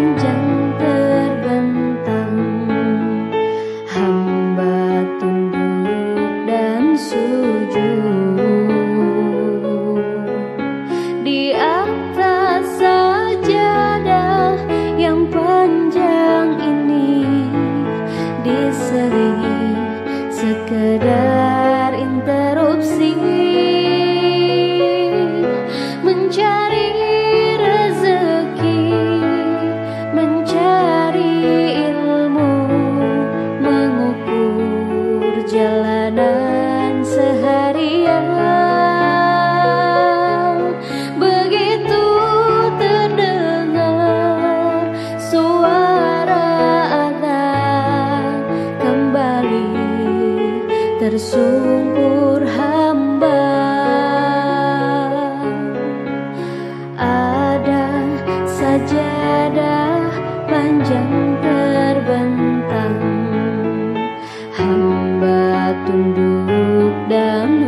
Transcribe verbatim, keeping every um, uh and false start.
panjang terbentang, hamba tunduk dan sujud di atas sajadah yang panjang ini, diseri sekedar interupsi mencari rezeki, mencari ilmu, mengukur jalanan seharian. Begitu terdengar suara azan, kembali tersungkur hamba. Ada sajadah panjang terbentang, hamba tunduk dan